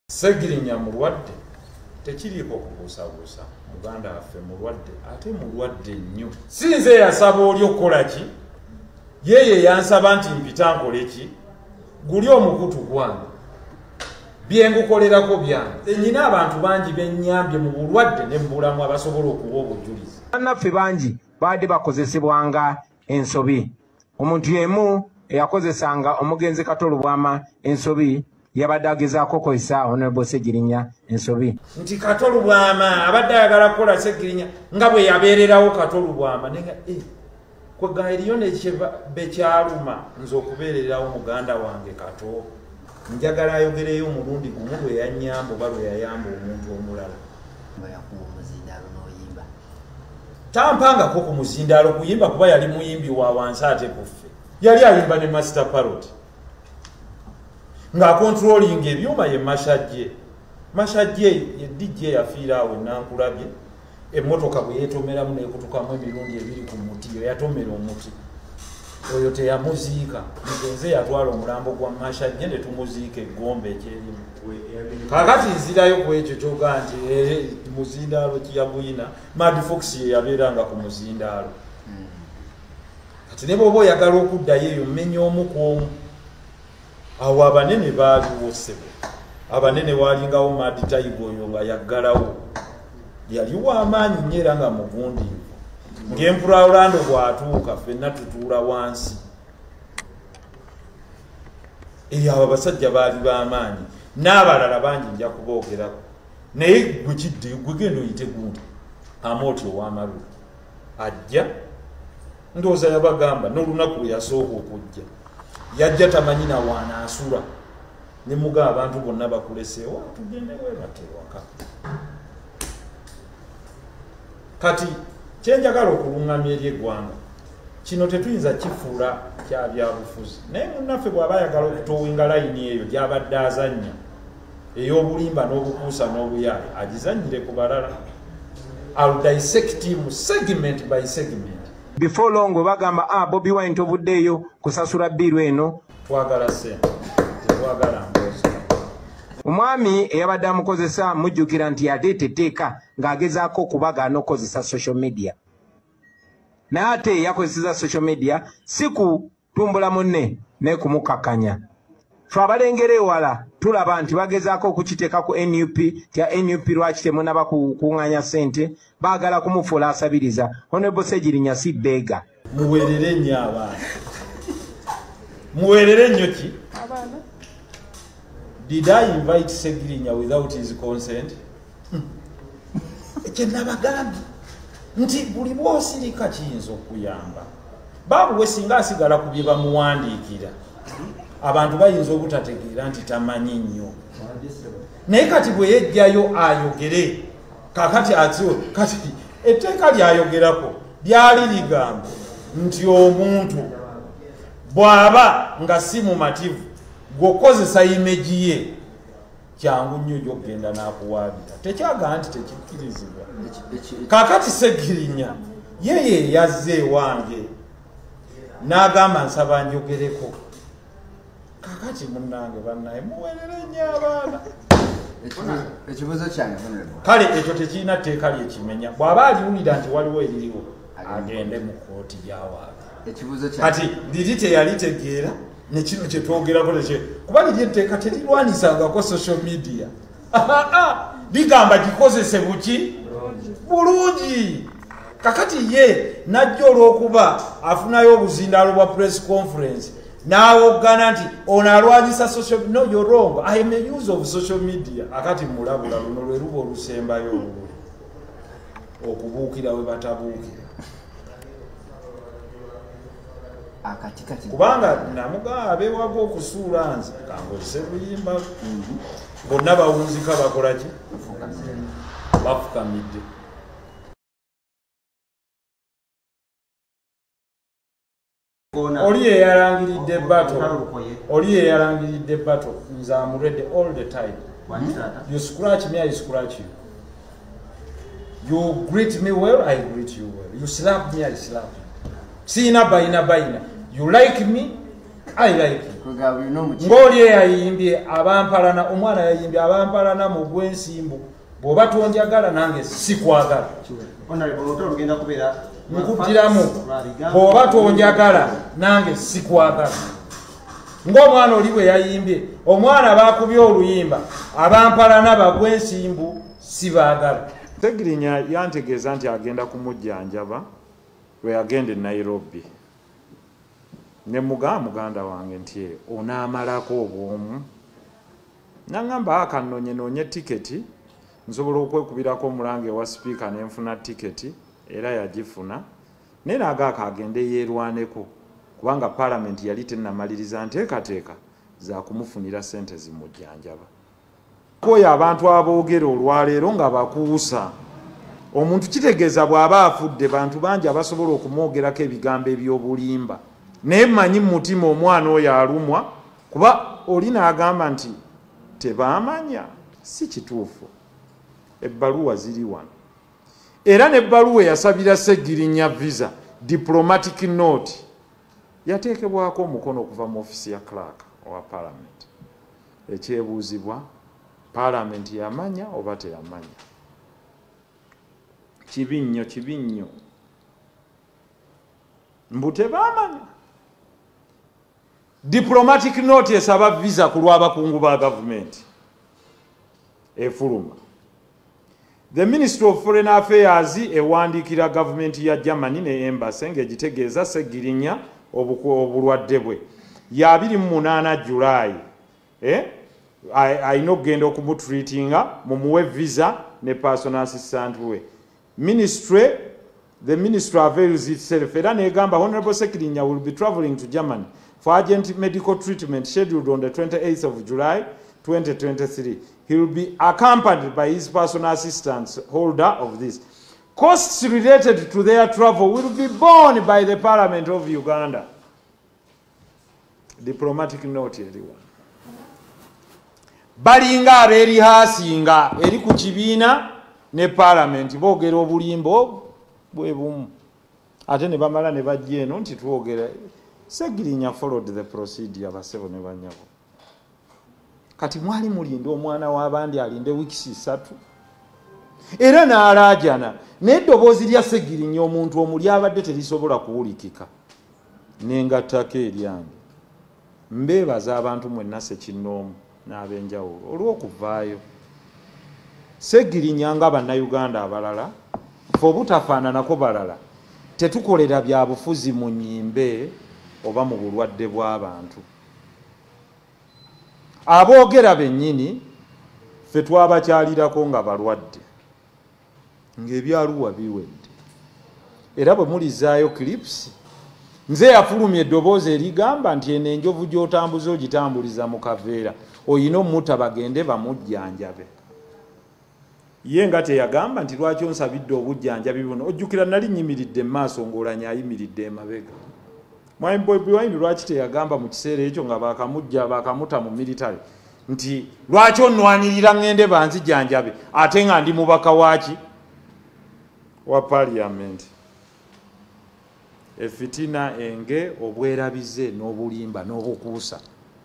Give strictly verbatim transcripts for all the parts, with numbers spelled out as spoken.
Segirinya mulwadde tekiriiko kubuusabuusa muganda waffe mulwadde ate mulwadde nnyo. Sinze yasaba oli okukola ki? Yeye yansaba nti mpita nkole ki? Guli omukutu gwange bye ngukolerako byange. Nnyina abantu bangi bennyambye mu bulwadde ne mu bulamu abasobola okuba obujulizi. Bannaffe bangi baadde bakozesebwanga ensobi. Omuntu yemu eyakozesanga omugenzi Katolubwama ensobi yabadde agezaako koyisa Honorable Segirinya ensobi. Nti Katolubwama abadde ayagala kukola Segirinya nga bwe yabeererawo Katolubwama nenga eh kwega eriyo bekyaluma nze okubeererawo muganda wange Kato. Njagala ayogereyo omulundi gumu lwe yannyamba oba lwe yayamba omuntu omulala. Tampangako ku muzindaalo kuyimba kuba yali muyimbi wa wansi ate kuffe. Yali ayimba ne Master Parrot. Nga controlling ebyuma ye Mashajje. Mashajje ye D J yafiira awo nankulabye. Emmotoka bwe yeetomeramu n'ekutukamu emirundi ebiri ku muti yo yatomera omuti. Oyo teyamuziika. Mugenze yatwala omulambo gwa Mashajje ne tumuziika eggombe ekyerimu. Kakati nzirayo ku ekyo kyoga nti muzindaalo kiyabuyina Mad Fox ye yabeeranga ku muzindaalo. Kati ne bw'oba oyagala okuddayo eyo mmenya omu ku omu. Awo abanene baaliwo ssebo. Abanene waalingawo Mad Tiger oyo nga yaggalawo. Yali w'amaanyi nnyo era nga mugundiivu. Ng'empula Orlando bw'atuuka ffenna tutuula wansi. Eyo abo abasajja baali b'amaanyi. N'abalala bangi nja kuboogerako. Naye gwe kidde gwe genda oyite gundi Amooti ow'Amalulu ajja ndowooza yabagamba n'olunaku lwe yasooka okujja yajja tamanyi na waanaasula ne muga abantu bonna bakuleseewo tugende webate waka. Kati kyenjagala okuluŋŋamya eri eggwanga kino tetuyinza kifuula kya byabufuzi naye munnaffe bw'aba ayagala okutowinga layini eyo gy'abadde azannya ey'obulimba n'obukuusa n'obuyaaye agizannyire ku balala. I'll dissect him segment by segment. Before long bagamba ah Bobi Wine tobuddeeyo kusasula bbiru eno. Twagala ssente tetwagala mboozi. Omwami eyabadde amukozesa mujjukira nti yateeta etteeka ng'agezaako okubagaana okukozesa social media. Naye ate yakozeseza social media si kutumbula munne naye kumukakkanya. Ffe abalengera ewala tulaba nti bagezaako okukiteeka ku N U P tya N U P lwaki temunaba kukuŋŋaanya ssente baagala kumufuula asabiriza. Honorable Segirinya si bbeega. Muweerere nnyo abaana. Muweerere nnyo ki? Abaana. Did I invite Segirinya without his consent? Kye nabagambye nti buli bw'osirika kiyinza okuyamba. Baabu we singa asigala ku bye bamuwandiikira abantu bayinza obutategeera nti tamanyi nnyo. Naye kati bwe yejjayo ayogere kakati atyo kati etteeka lyayogerako lyali ligamba nti omuntu bw'aba nga si mumativu gw'okozesa imeji ye kyangu nnyo gy'okgenda n'akuwaabira. Tekyagaa nti tekikkirizibwa. Kakati Segirinya yeye yazze ewange n'agamba nsaba njogereko. Kakati munnange bannaye muweerere nnyo abaana. Ekibuzo kyange kale ekyo tekirina tteeka lyekimenya. Bw'aba aliwulira nti waliwo eririwo agende mu kkooti gy'awaaga. Kati liri teyalitegeera ne kino kye twogerako tekye kuba liri etteeka terirwanisangako social media. Ligamba gikozese buki bulungi. Kakati ye najja olw'okuba afunayo obuzindaalo bwa press conference n'awoggana nti ono alwanyisa social media. No, you're wrong. I am a use of social media. Akati mulabula luno lwe luba olusembayo olwo okubuukira we batabuukira. Kubanga namugamba abeewaga okusuula nze kankozese buyimba bonna bawunzika bakola ki? Bafukamidde. Oli yeyalangiridde battle. Oli yeyalangiridde battle. Nze am ready all the time. You scratch me, I scratch you. You greet me well, I greet you well. You slap me, I slap you. Sina baina baina. You like me, I like it. Ngoli yayimbye abampalana omwana yayimbye abampalana mu gwensimbu bwoba tonjagala nange sikwagala. Honorable Otto lugenda kubeera nkutiramu bwoba tonjagala nange sikwagala. Ng'omwana oli bwe yayimbye omwana bakubye oluyimba abampalana bagwensimbu sibaagala. Segirinya yantegeeza nti agenda kumujjanjaba lwe agenda e Nairobi. Ne mugamba muganda wange nti onaamalako obwomu. Nangamba akannonye noonye tiketi nsobola okwekubirako omulange wa sipiika ne nfuna tiketi era yagifuna. Naye nagaako agende yeerwaneko kubanga paalamenti yali tennamaliriza nteekateeka za kumufunira ssente zimujjanjaba. Koyo abantu aboogera olwaleero nga bakuusa. Omuntu kitegeeza bw'aba afudde bantu bangi abasobola okumwogerako ebigambo eby'obulimba. Naye mmanyi mu mutima omwana oyo alumwa kuba oli n'agamba nti tebaamanya. Si kituufu. Ebbaluwa ziri wano. Era n'ebbaluwa yasabira Segirinya visa diplomatic note yateekebwako omukono okuva mu ofisi ya clerk owa parliament. Ekyebuuzibwa parliament yamanya oba teyamanya. Kibi nnyo kibi nnyo. Mbu tebaamanya. Diplomatic note esaba visa ku lw'abakungu ba gavumenti efuluma. The Ministry of Foreign Affairs ewandiikira gavumenti ya Germany ne embassy ng'egitegeeza Segirinya obulwadde bwe ya abiri mu munaana July eh ayina okugenda okumutreatinga mumuwe visa ne personal assistant we. Ministry the ministry avails itself era negamba Honorable Segirinya will be travelling to Germany for urgent medical treatment scheduled on the twenty-eighth of July twenty twenty-three. He will be accompanied by his personal assistants holder of this. Costs related to their travel will be borne by the Parliament of Uganda. Diplomatic note everyone. Balinga aberi hasinga eri ku kibiina ne Parliament boogera obulimbo bwe bumu. Ate ne bamala ne bajja eno nti twogera. Segirinya followed the procedure basebo ne banyabo. Kati mwali mulinde omwana w'abandi alinde wiki ssatu. Era n'alaajana n'eddoboozi lya Segirinya omuntu omuli abadde terisobola kuwulikika. N'engattako eryange. Mbeebaza abantu mwenna Ssekinnoomu n'ab'enjawulo olw'okuvaayo. Segirinya nga bannayuganda abalala fe obutafaananako balala tetukolera bya bufuzi mu nnyimbe oba mu bulwadde bw'abantu. Aboogera bennyini fe twabakyalirako nga balwadde ng'ebyaluwa biwedde. Era bwe mulizaayo clips nze yafulumya eddoboozi erigamba nti eno enjovu gy'otambuza ogitambuliza mu kaveera oyina omutta bagende bamujjanjabe. Ye nga teyagamba nti lwaki onsabidde obujjanjabi buno. Ojjukira nali nnyimiridde mu maaso ng'olanya ayimiridde emabega. Mwami Bobi Wine lwaki teyagamba mu kiseera ekyo nga bakamujja bakamuta mu military nti lwaki onnwanirira ngende banzijjanjabe ate nga ndi mubaka waki wa parliament. Efitina enge obwerabize n'obulimba n'obukuusa.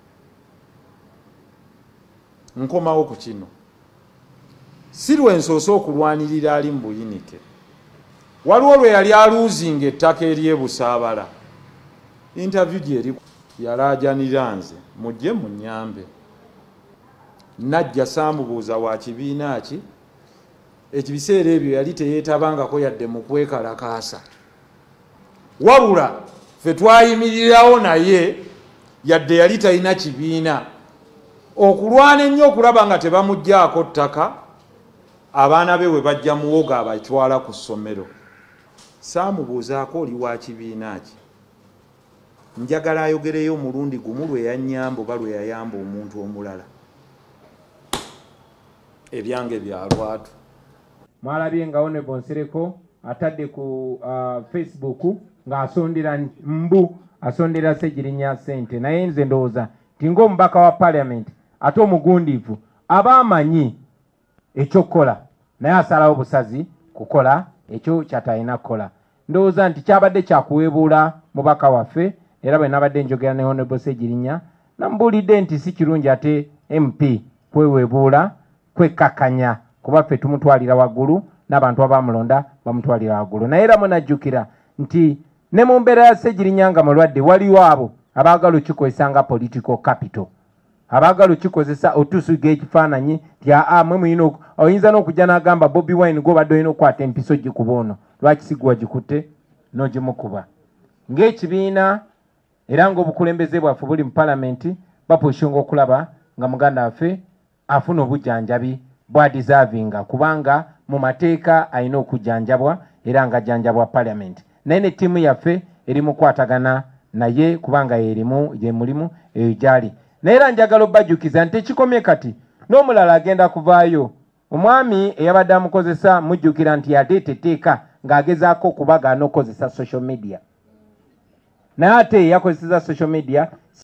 Nkomawo ku kino. Si lwensoose okulwanirira ali mu buyinike. Waliwo lwe yali aluuzinga ettaka ery'ebusaabala. Interview gyeri yalaajanira nze mujje munnyambe. Najja saamubuuza wa kibiina ki. Ekibiseera ebyo yali teyeetabangako yadde mu kwekalakaasa. Wabula fe twayimirirawo naye yadde yali talina kibiina. Okulwana ennyo okulaba nga tebamuggyako ttaka abaana be we bajja muwoga abatwala ku ssomero. Saamubuuzaako oli wa kibiina ki. Njagala ayogereyo omulundi gumu lwe yannyamba oba lwe yayamba omuntu omulala. Ebyange bya lwatu. Mwalabye nga Honorable Nsereko atadde ku uh, Facebook ng'asondera mbu asondera Segirinya ssente. Naye nze ndowooza nti ng'omubaka wa Parliament ate omugundiivu aba amanyi ekyokukola naye asalawo busazi kukola ekyo ky'atalina kukola. Ndowooza nti kyabadde kyakuweebuula mubaka waffe era bwe nabadde njogera ne Honorable Segirinya nambuulidde nti si kirungi ate M P kweweebuula kwekkakkanya kuba ffe tumutwalira waggulu n'abantu abamulonda bamutwalira waggulu. Naye era munajjukira nti ne mu mbeera ya Segirinya nga mulwadde waliwo abo abaagala okikozesa nga political capital, abaagala okikozesa otusuga ekifaananyi ti aa mwe muyina oyinza n'okujja n'agamba Bobi Wine gw'obadde olina okukwata empiso gikuba ono lwaki sigwa gikutte n'ogimukuba. Ng'ekibiina era ng'obukulembeze bwaffe buli mu palamenti bapushunga okulaba nga muganda waffe afuna obujjanjabi bwa deservinga kubanga mu mateeka alina okujjanjabwa era nga jjanjabwa palamenti. Naye ne ttiimu yaffe eri mu kwatagana naye kubanga yerimu ye mulimu eyo gyali. Naye era njagala obbajjukiza nti ekikomye kati n'omulala agenda kuvaayo. Omwami eyabadde amukozesa mujjukira nti yadeeta etteeka ng'agezaako okubagaana okukozesa social media. Naye ate yakozeseza social media